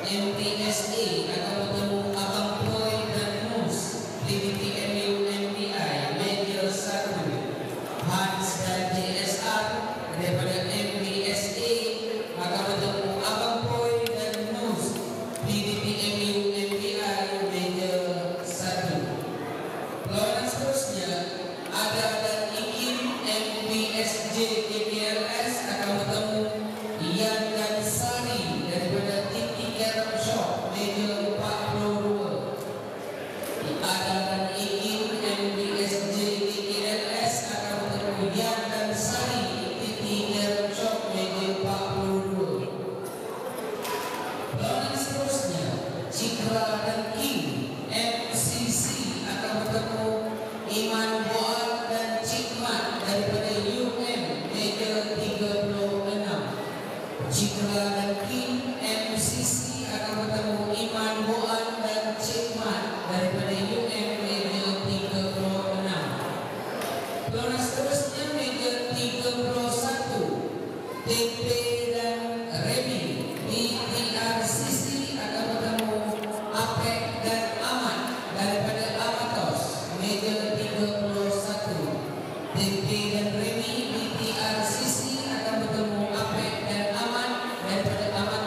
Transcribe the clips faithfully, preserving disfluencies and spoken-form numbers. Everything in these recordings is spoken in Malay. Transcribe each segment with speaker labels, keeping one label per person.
Speaker 1: M T S A akan bertemu Abang Boy dan Mus. P D T M U M P I Major satu. Hans dan J S R daripada M B S A akan bertemu Abang Boy dan Mus. P D T M U M P I Major satu. Lawan seterusnya ada dan Ikin M B S J K K L S akan bertemu Ian dan Sari daripada T T Carrot Shop Major empat puluh dua. Ada dan Ikin M B S J K K L S akan bertemu Ian dan Sari T T Carrot Shop Major empat puluh dua. Lawan seterusnya Citra dan King M C C akan bertemu Iman Boal dan Cikmat daripada U M Major tiga puluh enam. Citra dan King M C C akan bertemu Iman Boal dan Cikmat daripada U M Major tiga puluh enam. Lawan seterusnya Major tiga puluh satu T P dan Remy D T R C C akan bertemu Apek dan Ahmad daripada Amatos Major tiga puluh satu. T P dan Remy D T R C C akan bertemu Apek dan Ahmad daripada Amatos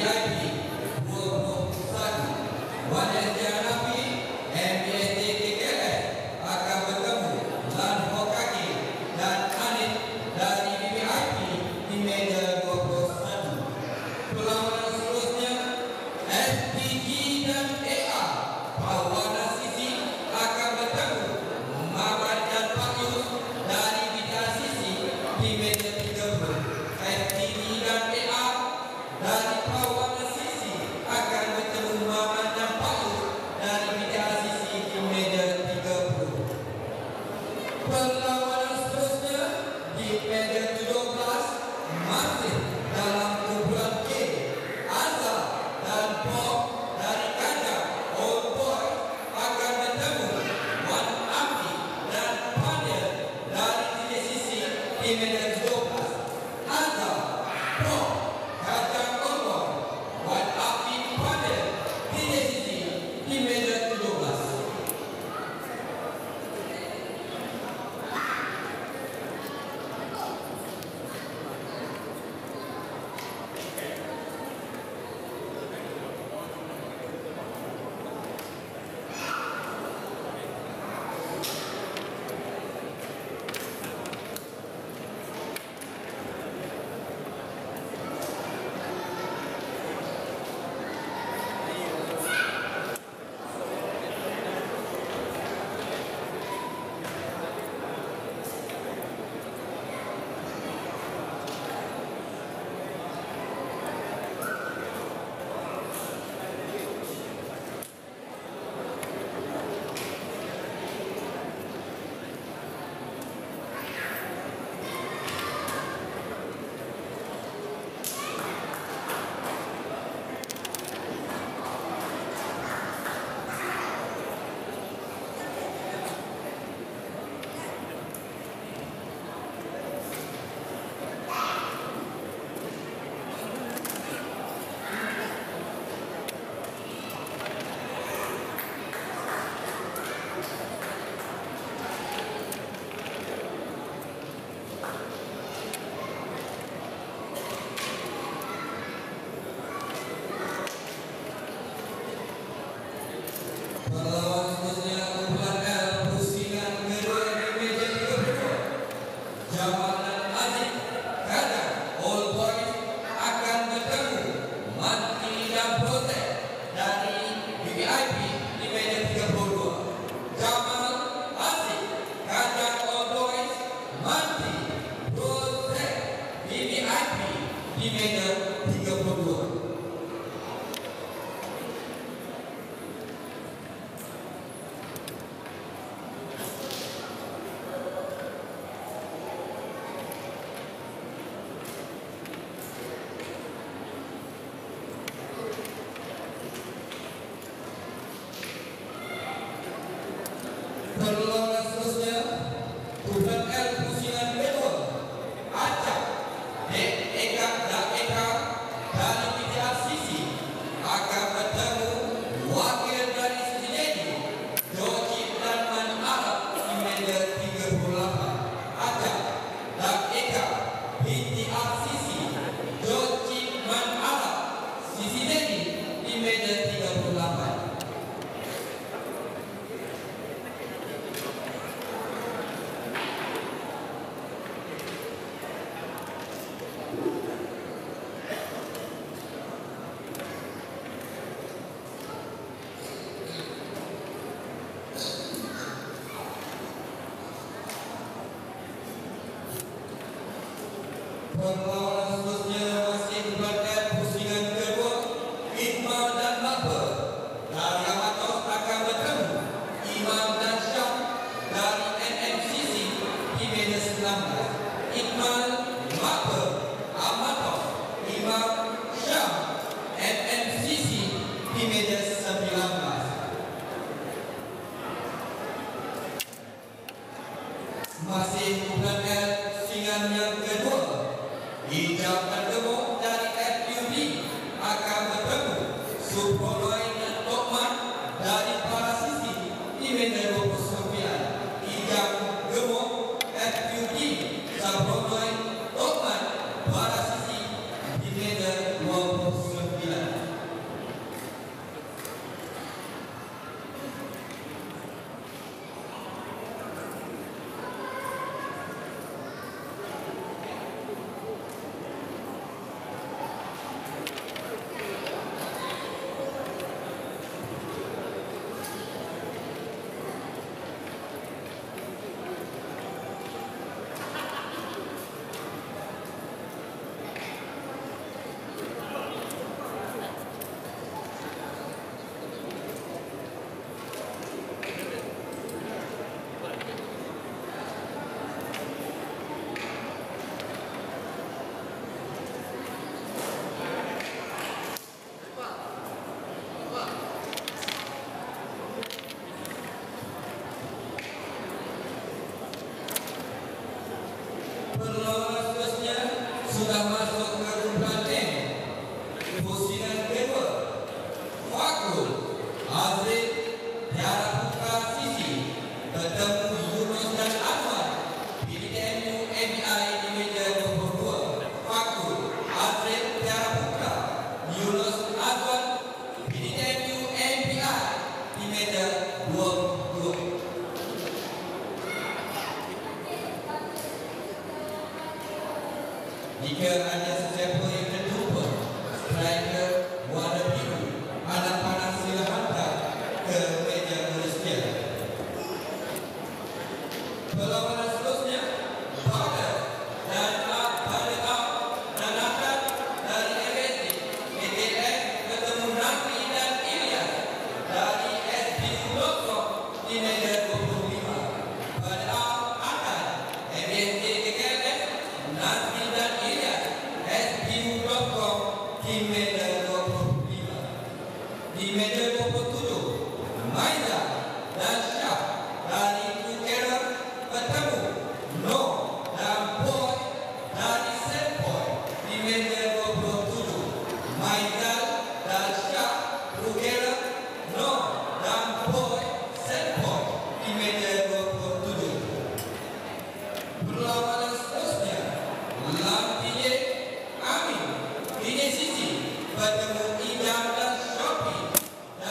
Speaker 1: I P dua puluh satu. Wanita Nabi M B S D K K S akan bertemu Lan Hokage dan Anit dari V V I P di meja dua puluh satu. Perlawanan seterusnya S P G dan A R berwarna sisi akan bertemu Muhammad dan Pak Yus dari V T R C C di meja tiga puluh. S P G dan A R dari berwarna sisi akan bertemu Muhammad dan Pak Yus dari V T R C C di meja tiga puluh. Perlawanan seterusnya di meja tujuh belas masih dalam kumpulan K. Azhar dan Bob dari Kajang Old Boy akan bertemu Wan Amri dan Pandya dari T J C C di meja tujuh belas. Azhar, Bob, Kajang Old Boy, Wan Amri, Pandya, T J C C di meja tujuh belas. Perlawanan seterusnya kumpulan L pusingan kedua di meja tiga puluh. Jamal dan Aziz Kajang Old Boys akan bertemu Manti dan Protect dari V V I P di meja tiga puluh dua. Jamal, Aziz Kajang Old Boys, Manti, Protect, V V I P di meja tiga puluh dua. Perlawanan seterusnya kumpulan L pusingan kedua. Acap, Dek Eka dan Eka dari V T R C C akan bertemu wakil dari Siti Jadi, Jocip dan Man Arab di meja tiga puluh lapan. Acap dan Eka V T R C C, Jocip, Man Arab, Siti Jadi di meja tiga puluh lapan. Perlawanan seterusnya masih kumpulan pusingan kedua. Iqmal dan Makbul dari Amatos akan bertemu Imam dan Syam dari N M C C di meja sembilan belas. Iqmal, Makbul, Amatos, Imam, Syam, N M C C di meja sembilan belas. Masih kumpulan L pusingan yang kedua. Hijab dan Gemuk dari F U D akan bertemu Supoloy dan Tokman dari para sisi di meja dua puluh sembilan. Hijab Gemuk F U D Supoloy Tokman para sisi di meja dua puluh sembilan. di meja dua puluh tujuh, Maiza dan Syah dari Tukera bertemu No dan Boy dari Set Point di meja dua puluh tujuh, Maiza dan Syah Tukera No dan Boy Set Point di meja dua puluh tujuh. Perlawanan seterusnya, Lampiye Amin, Bini Sisi bertemu Idam dan Shopee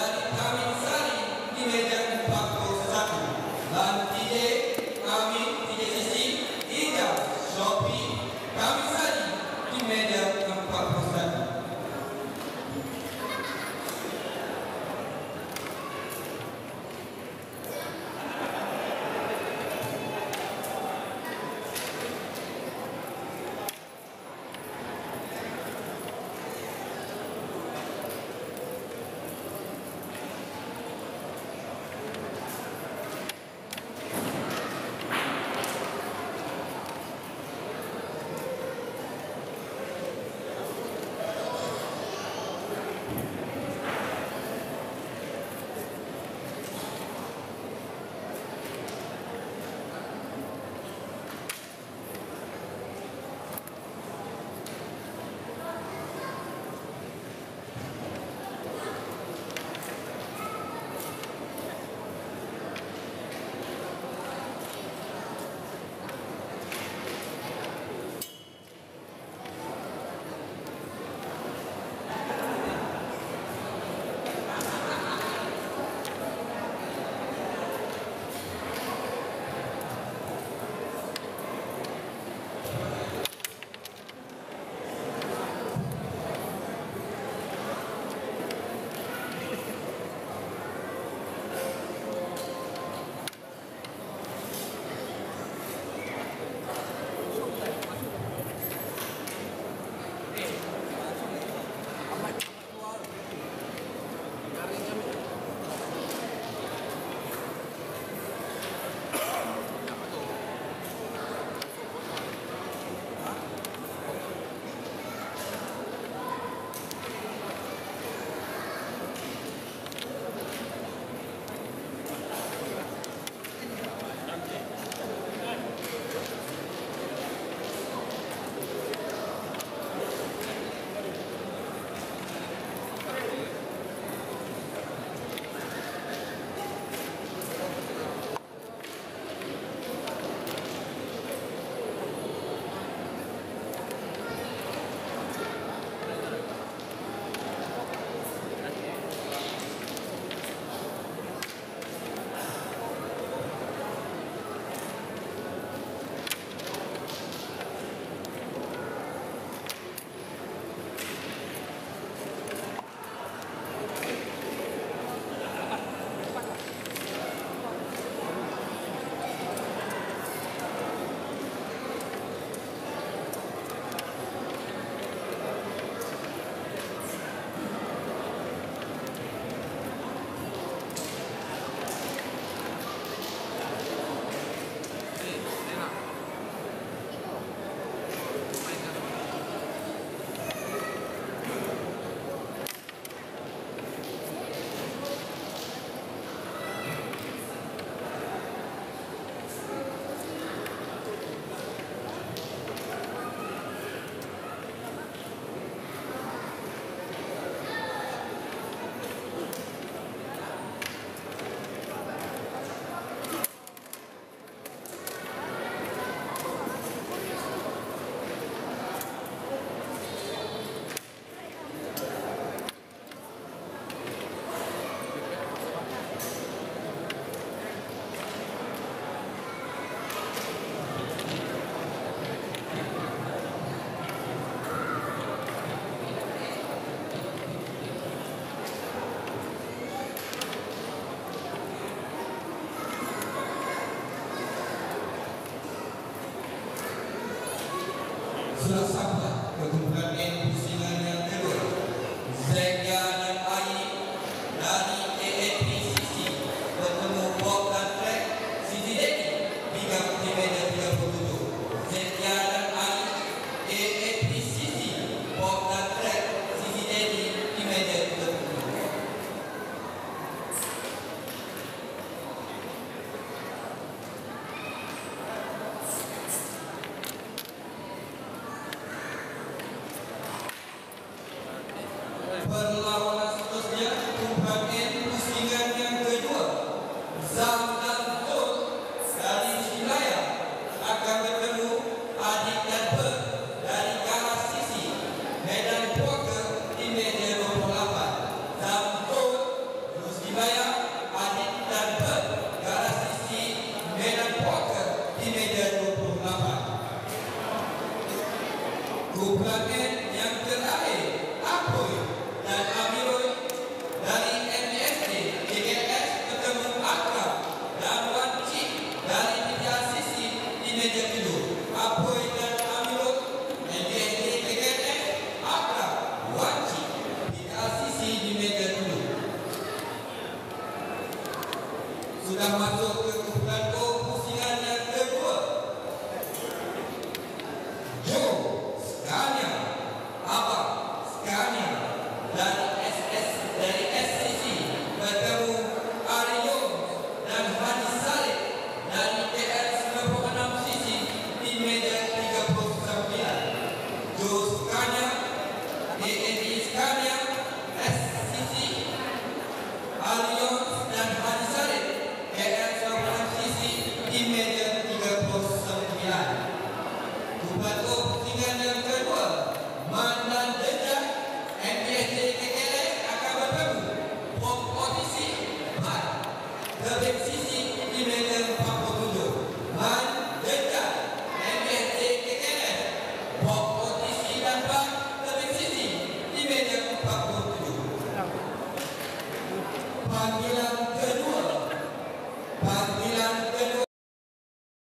Speaker 2: Selamat